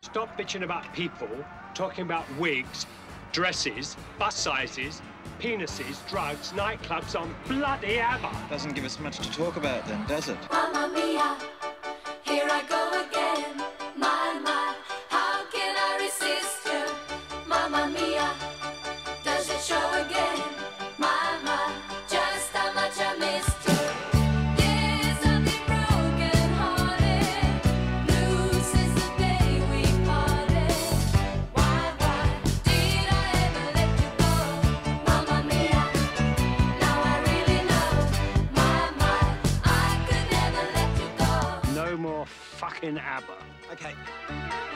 Stop bitching about people, talking about wigs, dresses, bus sizes, penises, drugs, nightclubs on bloody ABBA. Doesn't give us much to talk about then, does it? Mamma mia, here I go again. My, how can I resist you? Mamma mia, does it show again? My, just how much I missed you. There's something broken-hearted, blue since the day we parted. Why did I ever let you go? Mamma mia, now I really know. My, I could never let you go. No more fucking ABBA. Okay.